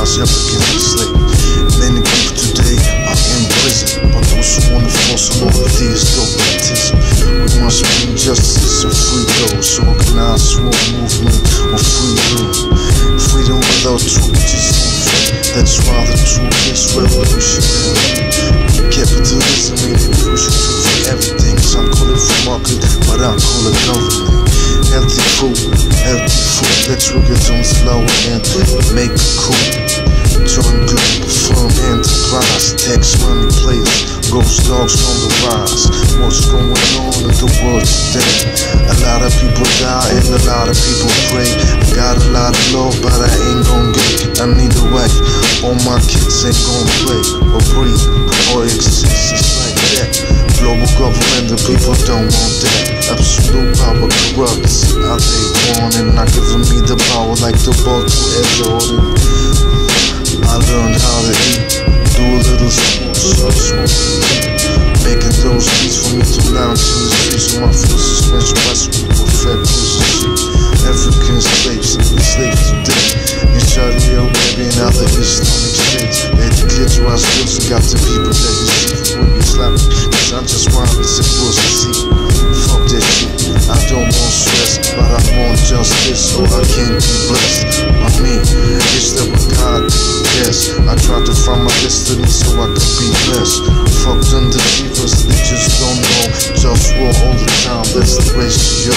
legalize Africans enslaved. Many people today are in prison, but those who want to force on all of these dogmatism. We must bring justice and free those. Organize war movement or freedom. Freedom without truth is unfair. That's why the truth is revolutionary. Capitalism ain't the crucial truth for everything. Some call it free market, but I call it government. Healthy food, let's get on slow and make it cool. Join Globalfirm enterprise, tax money players, GhostDogz on the rise. What's going on in the world today? A lot of people die and a lot of people pray. I got a lot of love, but I ain't gon' get. I need a wife, all my kids ain't gon' play or breathe or exist. It's like that. Global government, the people don't want that. Absolute power corrupts. How they want it, not giving me the power like the ball to Ed Jordan. I learned how to eat, do a little smoke, making those beats for me to lounge in the streets with my full suspension bicycle for fat cruises. African slaves, enslaved today in Saudi Arabia and other Islamic states. They declare to our skills and got the people that deceive when you slap me. Cause I just want it's supposed to see. Fuck that shit, I don't want stress, but I want justice so I can be blessed. I mean, it's the God, yes. I try to find my destiny so I can be blessed. Fuck them deceivers, they just don't know. JustWar all the time, that's the ratio.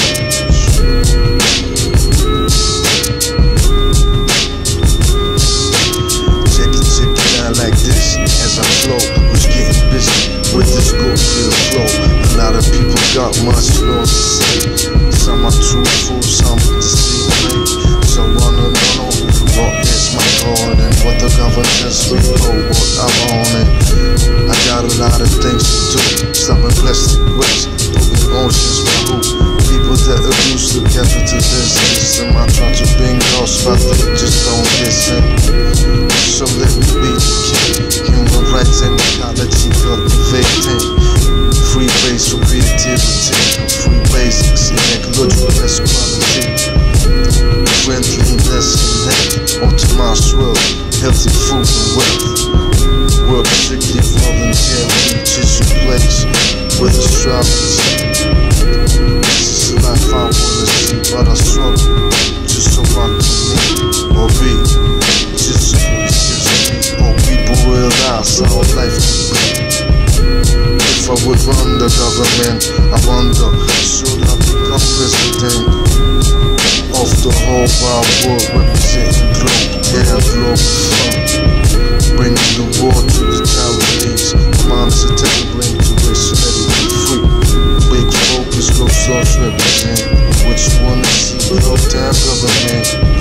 Check it out like this as I flow. Who's getting busy with this good feel flow? A lot of people got much more to say. Some are truthful, some deceiving. So wanna know what is my God and what the governors will know what I'm on it. I got a lot of things to do. Stopping plastic waste, moving oceans by who? People that abuse the capitalist system. I try to bring lost, but they just don't listen. So let me be the king. Human rights and ecology cultivating. Free base for creativity, free basics in ecological best quality. Friendliness and hate, optimized world, healthy food and wealth. Work strictly voluntarily, just a place with astrology. This is the life I wanna see, but I struggle just so I can meet or be. Just so it's just me, or people realize how life can be. If I would run the government, I wonder, should I become president of the whole wide world, representing Globalfirm, bringing the war to the Taiwanese. Minds are terrible intuition, let it be free. Big focus, GhostDogz represent. What you wanna see, the whole damn government.